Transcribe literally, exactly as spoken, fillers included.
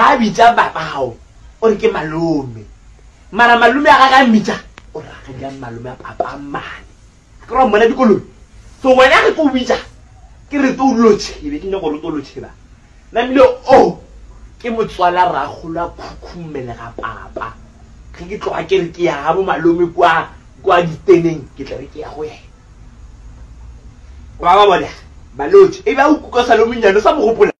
ga bitsa papao o re ke malome mara malome a ga ga mitsa o ra ga ja malome a papa mane ke ra mona dikolong so wena ge go bitsa ke re to lotse e be ke ne go re to lotse ba na mile o ke motswala ra gola khukhumele ga papa ke ke tloga ke re ke ya ga bo malome kwa kwa diteneng ke tla re ke ya go yena wa ba bona balotse e ba o kuka sa lo menyano sa mo gopola